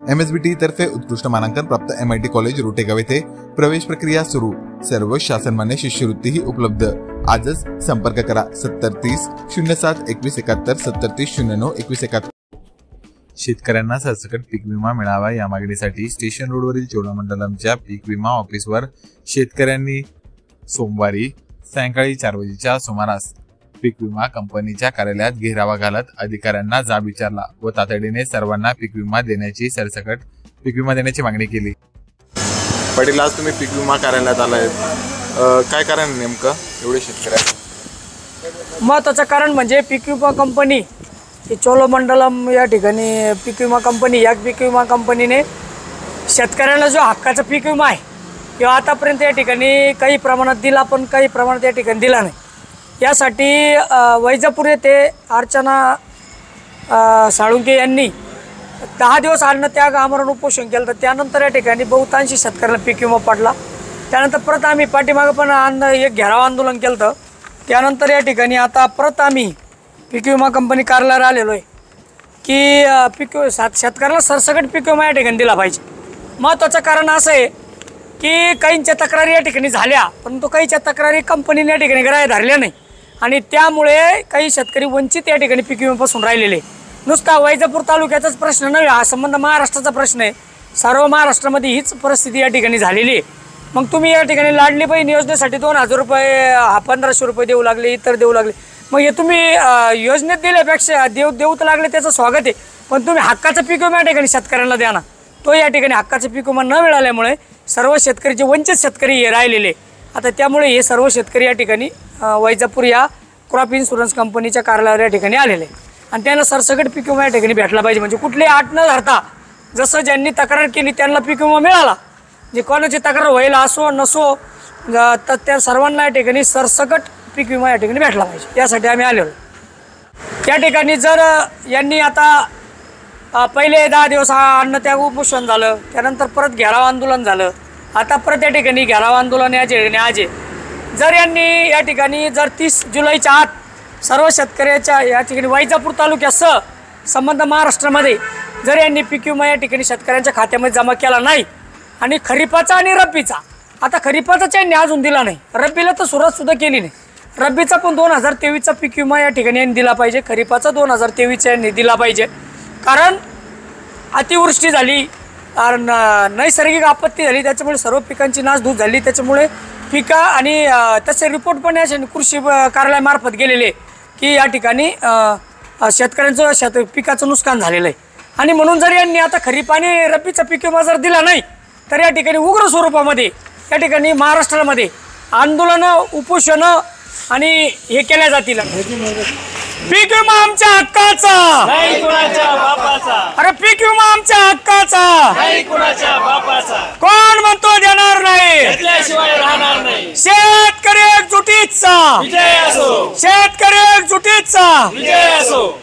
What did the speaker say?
MSBT तर्फे उत्कृष्ट मानांकन प्राप्त MIT कॉलेज रोटेगाव येथे प्रवेश प्रक्रिया सुरू। सर्व शासनमान्य शिष्यवृत्तीही उपलब्ध। आजच संपर्क करा 7030 07 21 71 7030 09 21 71। शेतकऱ्यांना सरसकट पीक विमा मिळावा या मागणीसाठी स्टेशन रोडवरील चोळामंडलमच्या पीक विमा ऑफिसवर शेतकऱ्यांनी सोमवारी सायंकाळी 4 वाजेच्या सुमारास पीक विमा कंपनीच्या कार्यालयात घेरावा घालत अधिकाऱ्यांना जाब विचारला व तातडीने सर्वांना पीक विमा देण्याची सरसकट पीक विमा देण्याची मागणी केली। पाटील, आज तुम्ही पीक विमा कार्यालयात आलाय, काय कारण नेमकं एवढे शेतकऱ्यांना? महत्त्वाचं कारण म्हणजे पीक विमा कंपनी ही चोळामंडलम या ठिकाणी पीक विमा कंपनी, या पीक विमा कंपनीने शेतकऱ्यांना जो हक्काचा पीक विमा आहे किंवा आतापर्यंत या ठिकाणी काही प्रमाणात दिला पण काही प्रमाणात या ठिकाणी दिला नाही। यासाठी वैजापूर येथे अर्चना साळुंके यांनी 10 दिवस अन्न त्याग आमरण उपोषण केलं। तर त्यानंतर या ठिकाणी बहुतांशी शेतकऱ्यांना पीक विमा पडला। त्यानंतर परत आम्ही पाठीमागं पण एक घेराव आंदोलन केलं। त्यानंतर या ठिकाणी आता परत आम्ही पीक विमा कंपनी कार्यालयावर आलेलो आहे की शेतकऱ्याला सरसकट पीक विमा या ठिकाणी दिला पाहिजे। महत्त्वाचं कारण असं आहे की काहींच्या तक्रारी या ठिकाणी झाल्या, परंतु काहींच्या तक्रारी कंपनीने या ठिकाणी ग्राह्य धरल्या नाही आणि त्यामुळे काही शेतकरी वंचित या ठिकाणी पीक विम्यापासून राहिलेले। नुसता वैजापूर तालुक्याचाच प्रश्न नव्हे, हा संबंध महाराष्ट्राचा प्रश्न आहे। सर्व महाराष्ट्रामध्ये हीच परिस्थिती या ठिकाणी झालेली आहे। मग तुम्ही या ठिकाणी लाडली बहीण योजनेसाठी 2000 रुपये 1500 रुपये देऊ लागले, इतर देऊ लागले। मग हे तुम्ही योजनेत दिल्यापेक्षा देऊ तर लागले त्याचं स्वागत आहे, पण तुम्ही हक्काचा पीक विमा या ठिकाणी शेतकऱ्यांना द्या ना। तो या ठिकाणी हक्काचा पीक विमा न मिळाल्यामुळे सर्व शेतकरी जे वंचित शेतकरी हे राहिलेले, आता त्यामुळे हे सर्व शेतकरी या ठिकाणी वैजापूर या क्रॉप इन्शुरन्स कंपनीच्या कार्यालयावर या ठिकाणी आलेले आणि त्यांना सरसकट पीक विमा या ठिकाणी भेटला पाहिजे। म्हणजे कुठली अट न धरता जसं ज्यांनी तक्रार केली त्यांना पीक विमा मिळाला, जे कोणाची तक्रार व्हायला असो नसो तर त्या सर्वांना या ठिकाणी सरसकट पीक विमा या ठिकाणी भेटला पाहिजे, यासाठी आम्ही आलेलो। त्या ठिकाणी जर यांनी आता पहिले 10 दिवस अन्न त्याग उपोषण झालं, त्यानंतर परत घेराव आंदोलन झालं, आता परत या ठिकाणी घेराव आंदोलन या ठिकाणी आज आहे। जर यांनी या ठिकाणी जर 30 जुलैच्या आत सर्व शेतकऱ्याच्या या ठिकाणी वैजापूर तालुक्यासह संबंध महाराष्ट्रामध्ये जर यांनी पीक विमा या ठिकाणी शेतकऱ्यांच्या खात्यामध्ये जमा केला नाही आणि खरीपाचा आणि रब्बीचा, आता खरीपाचा यांनी अजून दिला नाही, रब्बीला तर सुरुवातसुद्धा केली नाही, रब्बीचा पण 2023चा पीक विमा या ठिकाणी यांनी दिला पाहिजे, खरीपाचा 2023चा यांनी दिला पाहिजे। कारण अतिवृष्टी झाली, नैसर्गिक आपत्ती झाली, त्याच्यामुळे सर्व पिकांची नासधूस झाली, त्याच्यामुळे पिका आणि तसे रिपोर्ट पण या कृषी कार्यालयामार्फत गेलेले की या ठिकाणी शेतकऱ्यांचं पिकाचं नुकसान झालेलं आहे। आणि म्हणून जर यांनी आता खरीप आणि रब्बीचा पीक विमा जर दिला नाही तर या ठिकाणी उग्र स्वरूपामध्ये या ठिकाणी महाराष्ट्रामध्ये आंदोलनं, उपोषणं आणि हे केल्या जातील। पीक विमा आमच्या हक्काचा नाही कुणाच्या बापाचा, अरे पीक विमा आमच्या हक्काचा नाही कुणाच्या बापाचा, कोण म्हणतो देणार नाही, घेतल्याशिवाय राहणार नाही। शेतकरी एकजुटीचा विजय असो, शेतकरी एकजुटीचा विजय असो।